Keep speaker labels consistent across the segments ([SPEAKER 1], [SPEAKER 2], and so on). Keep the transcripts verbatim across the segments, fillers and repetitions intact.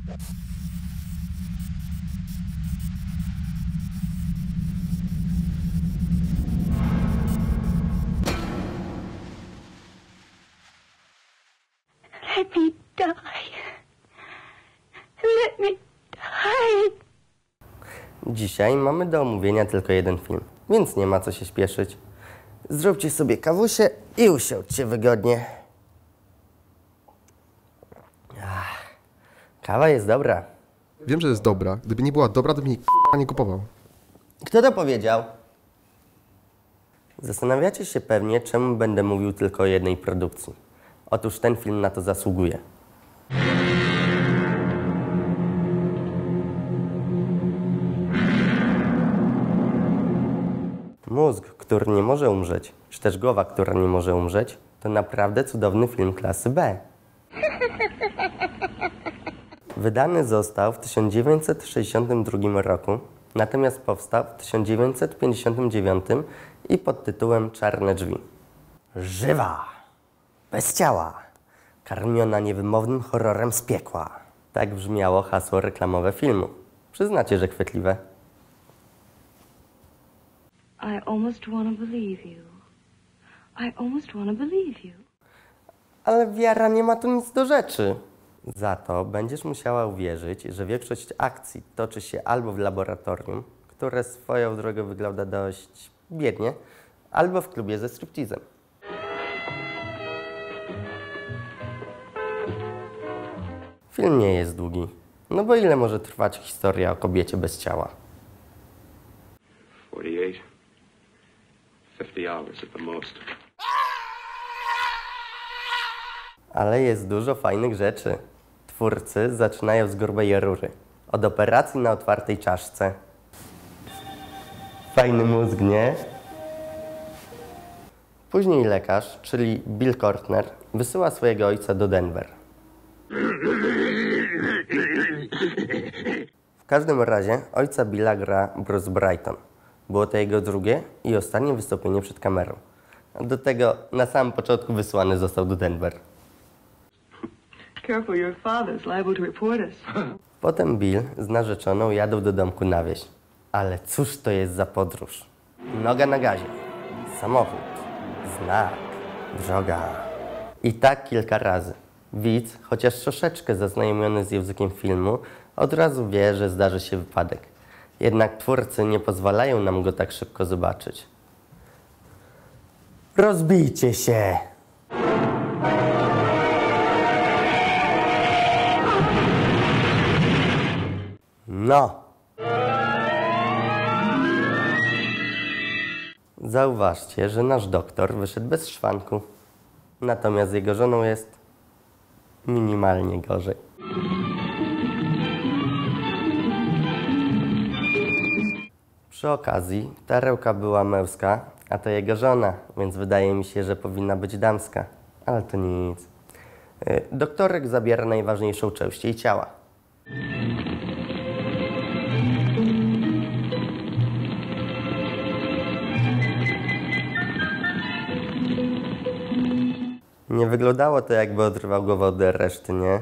[SPEAKER 1] Let me die. Let me die.
[SPEAKER 2] Dzisiaj mamy do omówienia tylko jeden film, więc nie ma co się śpieszyć. Zróbcie sobie kawusie i usiądźcie wygodnie. Ach, kawa jest dobra.
[SPEAKER 3] Wiem, że jest dobra. Gdyby nie była dobra, to bym jej k***a nie kupował.
[SPEAKER 2] Kto to powiedział? Zastanawiacie się pewnie, czemu będę mówił tylko o jednej produkcji. Otóż ten film na to zasługuje. Mózg, który nie może umrzeć, czy też głowa, która nie może umrzeć, to naprawdę cudowny film klasy B. Wydany został w tysiąc dziewięćset sześćdziesiątym drugim roku, natomiast powstał w tysiąc dziewięćset pięćdziesiątym dziewiątym i pod tytułem Czarne drzwi. Żywa, bez ciała, karmiona niewymownym horrorem z piekła. Tak brzmiało hasło reklamowe filmu. Przyznacie, że chwytliwe.
[SPEAKER 1] I almost wanna believe you. I almost wanna believe you.
[SPEAKER 2] Ale wiara nie ma tu nic do rzeczy. Za to będziesz musiała uwierzyć, że większość akcji toczy się albo w laboratorium, które swoją drogą wygląda dość biednie, albo w klubie ze striptizem. Film nie jest długi, no bo ile może trwać historia o kobiecie bez ciała?
[SPEAKER 4] forty-eight. fifty hours at the most.
[SPEAKER 2] Ale jest dużo fajnych rzeczy. Twórcy zaczynają z grubej rury. Od operacji na otwartej czaszce. Fajny mózg, nie? Później lekarz, czyli Bill Kortner, wysyła swojego ojca do Denver. W każdym razie ojca Billa gra Bruce Brighton. Było to jego drugie i ostatnie wystąpienie przed kamerą. Do tego na samym początku wysłany został do Denver.
[SPEAKER 5] Careful, your father's liable to report us.
[SPEAKER 2] Potem Bill z narzeczoną jadą do domku na wieś. Ale cóż to jest za podróż? Noga na gazie, samochód, znak, droga. I tak kilka razy. Widz, chociaż troszeczkę zaznajomiony z językiem filmu, od razu wie, że zdarzy się wypadek. Jednak twórcy nie pozwalają nam go tak szybko zobaczyć. Rozbijcie się! No! Zauważcie, że nasz doktor wyszedł bez szwanku. Natomiast jego żoną jest minimalnie gorzej. Przy okazji, Tarełka była męska, a to jego żona, więc wydaje mi się, że powinna być damska. Ale to nic. Doktorek zabiera najważniejszą część jej ciała. Nie wyglądało to, jakby odrywał głowę od reszty, nie?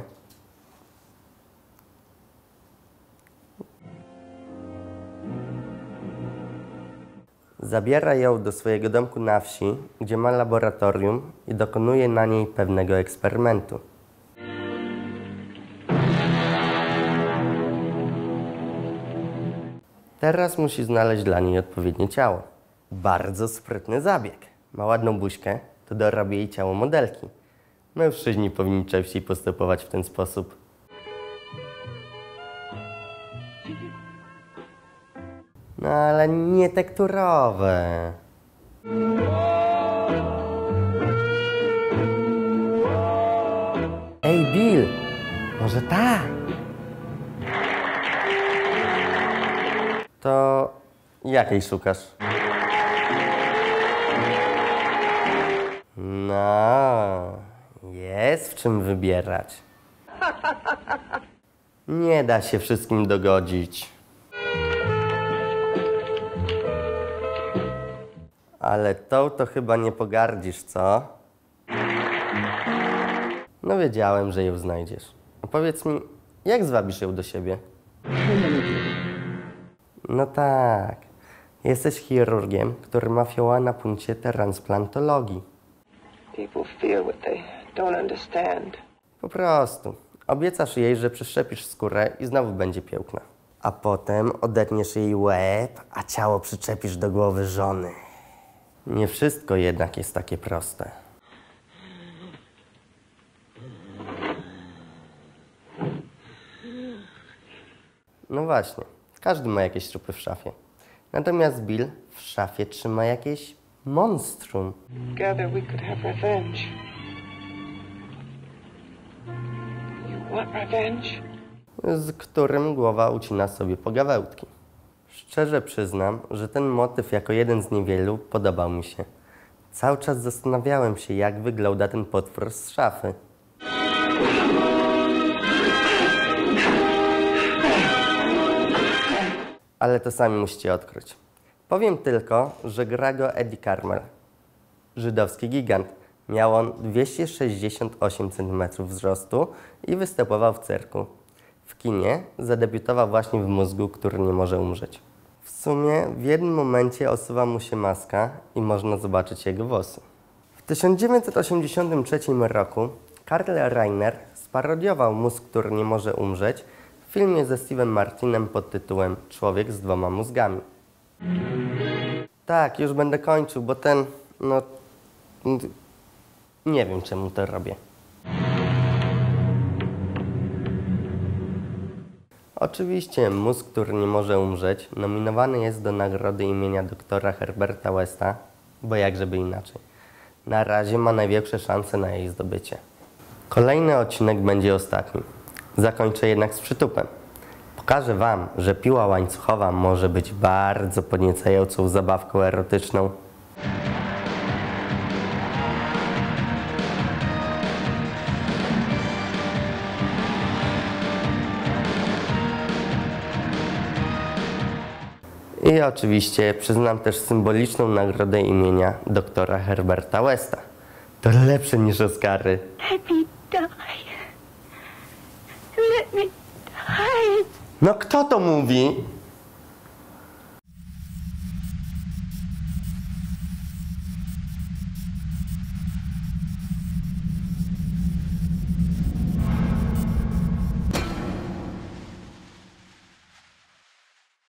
[SPEAKER 2] Zabiera ją do swojego domku na wsi, gdzie ma laboratorium i dokonuje na niej pewnego eksperymentu. Teraz musi znaleźć dla niej odpowiednie ciało. Bardzo sprytny zabieg. Ma ładną buźkę, to dorobi jej ciało modelki. Mężczyźni powinni częściej postępować w ten sposób. No ale nie tekturowe. Ej, Bill, może tak? To jakiej szukasz? No, jest w czym wybierać. Nie da się wszystkim dogodzić. Ale tą to chyba nie pogardzisz, co? No wiedziałem, że ją znajdziesz. A powiedz mi, Jak zwabisz ją do siebie? No tak. Jesteś chirurgiem, który ma fioła na punkcie transplantologii.
[SPEAKER 5] People feel what they don't understand.
[SPEAKER 2] Po prostu. Obiecasz jej, że przyszczepisz skórę i znowu będzie piękna. A potem odetniesz jej łeb, a ciało przyczepisz do głowy żony. Nie wszystko jednak jest takie proste. No właśnie, każdy ma jakieś trupy w szafie. Natomiast Bill w szafie trzyma jakieś monstrum.
[SPEAKER 5] Together we could have revenge. You want revenge?
[SPEAKER 2] Z którym głowa ucina sobie pogawełtki. Szczerze przyznam, że ten motyw jako jeden z niewielu podobał mi się. Cały czas zastanawiałem się, jak wygląda ten potwór z szafy. Ale to sami musicie odkryć. Powiem tylko, że gra go Eddie Carmel. Żydowski gigant. Miał on dwieście sześćdziesiąt osiem centymetrów wzrostu i występował w cyrku. W kinie zadebiutował właśnie w Mózgu, który nie może umrzeć. W sumie w jednym momencie osuwa mu się maska i można zobaczyć jego włosy. W tysiąc dziewięćset osiemdziesiątym trzecim roku Karl Reiner sparodiował Mózg, który nie może umrzeć w filmie ze Steve'em Martinem pod tytułem Człowiek z dwoma mózgami. Tak, już będę kończył, bo ten, no, nie wiem czemu to robię. Oczywiście Mózg, który nie może umrzeć, nominowany jest do nagrody imienia doktora Herberta Westa, bo jakżeby inaczej. Na razie ma największe szanse na jej zdobycie. Kolejny odcinek będzie ostatni. Zakończę jednak z przytupem. Pokażę Wam, że piła łańcuchowa może być bardzo podniecającą zabawką erotyczną. I oczywiście przyznam też symboliczną nagrodę imienia doktora Herberta Westa. To lepsze niż Oscary.
[SPEAKER 1] Let me die. Let me die.
[SPEAKER 2] No kto to mówi?